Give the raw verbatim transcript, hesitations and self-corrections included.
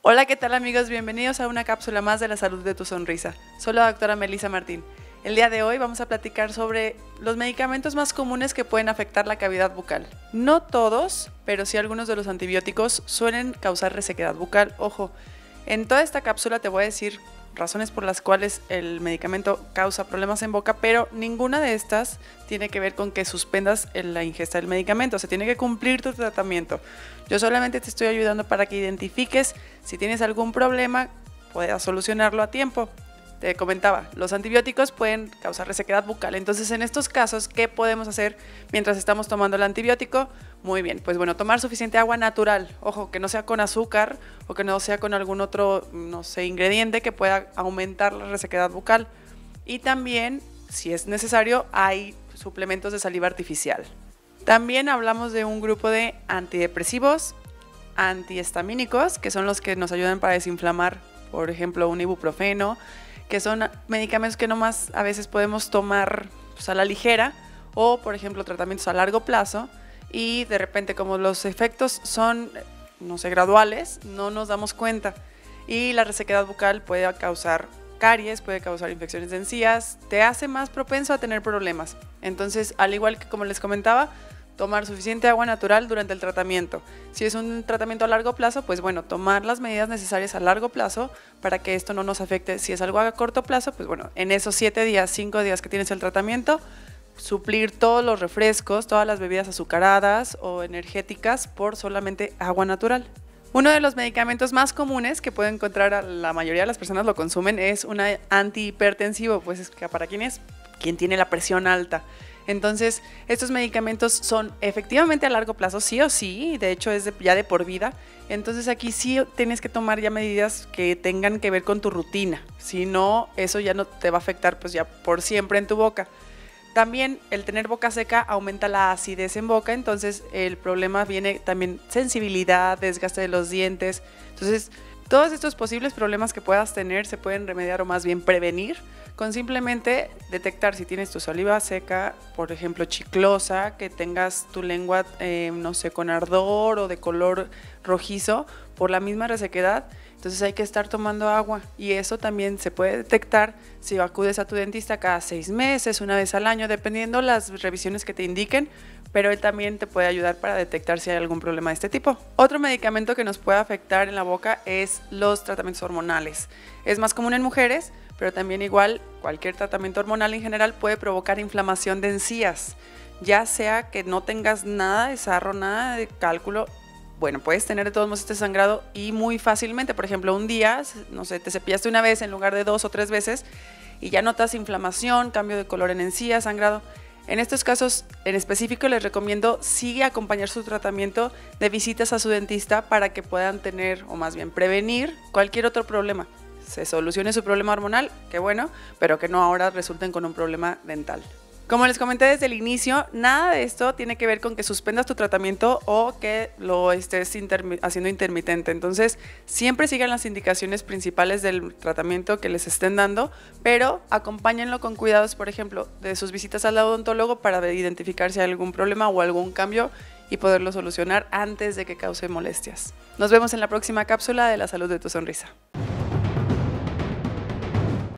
Hola, ¿qué tal amigos? Bienvenidos a una cápsula más de la salud de tu sonrisa. Soy la doctora Melissa Martín. El día de hoy vamos a platicar sobre los medicamentos más comunes que pueden afectar la cavidad bucal. No todos, pero sí algunos de los antibióticos suelen causar resequedad bucal. Ojo, en toda esta cápsula te voy a decir razones por las cuales el medicamento causa problemas en boca, pero ninguna de estas tiene que ver con que suspendas la ingesta del medicamento. Se tiene que cumplir tu tratamiento. Yo solamente te estoy ayudando para que identifiques si tienes algún problema, puedas solucionarlo a tiempo. Te comentaba, los antibióticos pueden causar resequedad bucal. Entonces, en estos casos, ¿qué podemos hacer mientras estamos tomando el antibiótico? Muy bien, pues bueno, tomar suficiente agua natural. Ojo, que no sea con azúcar o que no sea con algún otro, no sé, ingrediente que pueda aumentar la resequedad bucal. Y también, si es necesario, hay suplementos de saliva artificial. También hablamos de un grupo de antidepresivos, antihistamínicos, que son los que nos ayudan para desinflamar, por ejemplo, un ibuprofeno, que son medicamentos que nomás a veces podemos tomar pues, a la ligera, o por ejemplo tratamientos a largo plazo, y de repente como los efectos son, no sé, graduales, no nos damos cuenta, y la resequedad bucal puede causar caries, puede causar infecciones de encías, te hace más propenso a tener problemas. Entonces, al igual que como les comentaba, tomar suficiente agua natural durante el tratamiento. Si es un tratamiento a largo plazo, pues bueno, tomar las medidas necesarias a largo plazo para que esto no nos afecte. Si es algo a corto plazo, pues bueno, en esos siete días, cinco días que tienes el tratamiento, suplir todos los refrescos, todas las bebidas azucaradas o energéticas por solamente agua natural. Uno de los medicamentos más comunes que puede encontrar a la mayoría de las personas lo consumen es un antihipertensivo, pues es que para quién es, quien tiene la presión alta. Entonces, estos medicamentos son efectivamente a largo plazo, sí o sí, de hecho es de, ya de por vida. Entonces aquí sí tienes que tomar ya medidas que tengan que ver con tu rutina, si no, eso ya no te va a afectar pues ya por siempre en tu boca. También el tener boca seca aumenta la acidez en boca, entonces el problema viene también sensibilidad, desgaste de los dientes. Entonces, todos estos posibles problemas que puedas tener se pueden remediar o más bien prevenir con simplemente detectar si tienes tu saliva seca, por ejemplo chiclosa, que tengas tu lengua, eh, no sé, con ardor o de color rojizo por la misma resequedad. Entonces hay que estar tomando agua y eso también se puede detectar si acudes a tu dentista cada seis meses, una vez al año, dependiendo las revisiones que te indiquen, pero él también te puede ayudar para detectar si hay algún problema de este tipo. Otro medicamento que nos puede afectar en la boca es los tratamientos hormonales. Es más común en mujeres, pero también igual cualquier tratamiento hormonal en general puede provocar inflamación de encías, ya sea que no tengas nada de sarro, nada de cálculo. Bueno, puedes tener de todos modos este sangrado y muy fácilmente, por ejemplo, un día, no sé, te cepillaste una vez en lugar de dos o tres veces y ya notas inflamación, cambio de color en encías, sangrado. En estos casos en específico les recomiendo sí acompañar su tratamiento de visitas a su dentista para que puedan tener, o más bien prevenir, cualquier otro problema. Se solucione su problema hormonal, qué bueno, pero que no ahora resulten con un problema dental. Como les comenté desde el inicio, nada de esto tiene que ver con que suspendas tu tratamiento o que lo estés intermi- haciendo intermitente. Entonces, siempre sigan las indicaciones principales del tratamiento que les estén dando, pero acompáñenlo con cuidados, por ejemplo, de sus visitas al odontólogo para identificar si hay algún problema o algún cambio y poderlo solucionar antes de que cause molestias. Nos vemos en la próxima cápsula de la salud de tu sonrisa.